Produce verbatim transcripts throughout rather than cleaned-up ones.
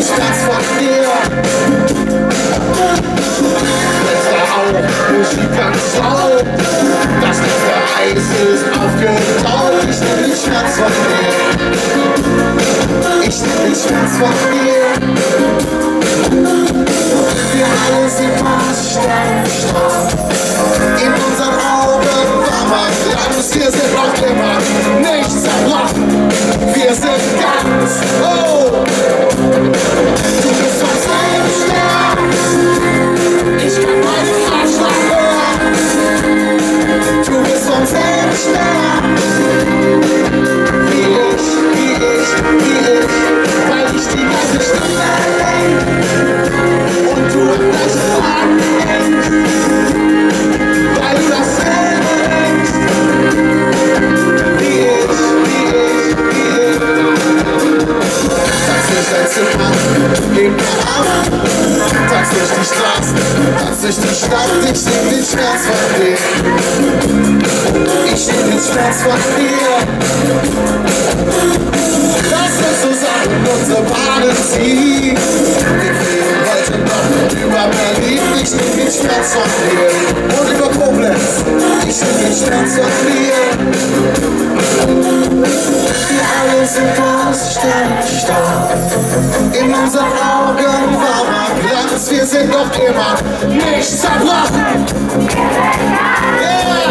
nicht ganz von dir. Es war auch Musik ganz laut, das ganze Eis ist aufgetaut. Ich nehm den Schmerz von dir, ich nehm den Schmerz von dir. Wir alle sind Maßstab, in unseren Augen war man Glanz. Wir sind noch immer nicht zerbrochen, wir sind ganz, oh. Du bist uns ein Stern, ich kann meinen Herzschlag hören. Du bist uns ein Stern, wie ich, wie ich, wie ich, weil ich die ganze Stimme lenk und du am gleichen Wagen hängst, weil du dasselbe denkst, wie ich, wie ich, wie ich. Tanz durch dein Zimmer, gegen den Arm, tanz durch die Straßen, tanz durch die Stadt. Ich nehm den Schmerz von dir, ich nehm den Schmerz von dir. Lass uns zusammen unsere Bahnen ziehen. Wir fliegen heute noch über Berlin. Ich nehm den Schmerz von dir und über Koblenz. Ich nehm den Schmerz von dir. Wir alle sind aus Sternstaub. In unseren Augen war mal Glanz. Wir sind doch immer nicht zerbrochen. Yeah.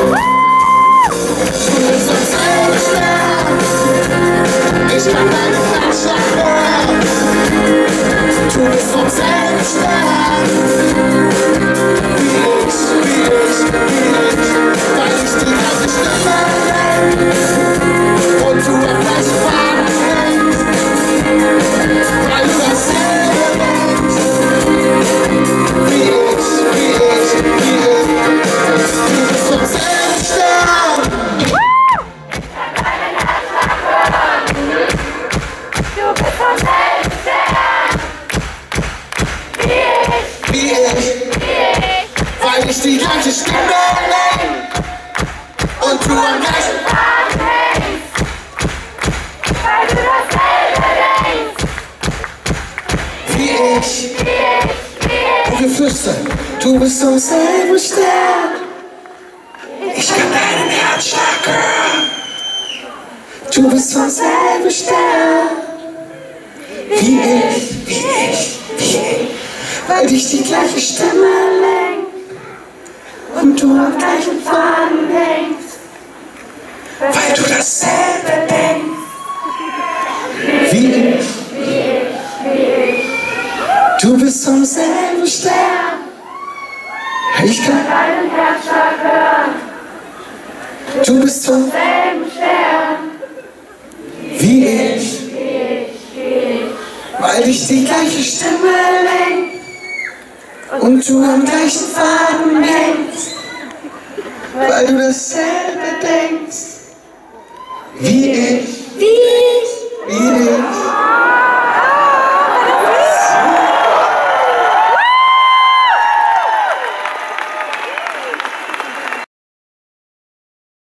Du bist uns ein Stern, ich kann deinen Herzschlag hören. Du bist uns ein Stern, wie ich, wie ich, wie ich, weil ich die ganze Stimme lenk und du am gleichen Wagen hängst, weil du dasselbe denkst, wie ich, wie ich, wie ich. Du bist uns ein Stern. Wie ich, weil ich die gleiche Stimme lenk und du am gleichen Wagen hängst, weil du dasselbe denkst. Wie ich, und wir flüstern, du bist am selben Stern. Ich kann deinen Herzschlag hören. Du bist vom selben Stern. Wie ich, wie ich, wie ich, weil dich die gleiche Stimme lenkt und du am gleichen Faden hängst, weil du dasselbe denkst. Wie ich, wie ich, wie ich, du bist vom selben Stern. Ich kann deinen Herzschlag hören. Du bist vom selben Stern. Wie ich, weil dich die gleiche Stimme lenkt und du am gleichen Faden hängst, weil du dasselbe denkst, wie ich, wie ich, wie ich.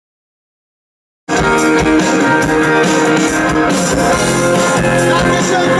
Dankeschön.